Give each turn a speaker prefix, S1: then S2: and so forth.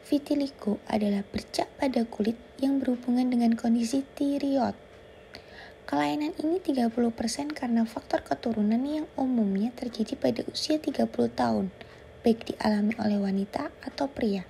S1: Vitiligo adalah bercak pada kulit yang berhubungan dengan kondisi tiroid. Kelainan ini 30% karena faktor keturunan yang umumnya terjadi pada usia 30 tahun, baik dialami oleh wanita atau pria.